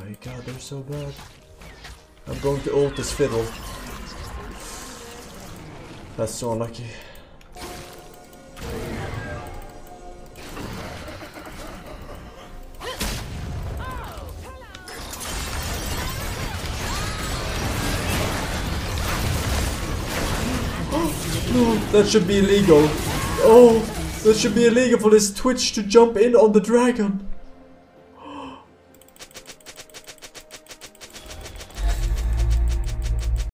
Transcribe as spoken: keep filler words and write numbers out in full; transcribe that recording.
my god, they're so bad. I'm going to ult this fiddle. That's so unlucky. No, that should be illegal. Oh, that should be illegal for this Twitch to jump in on the dragon.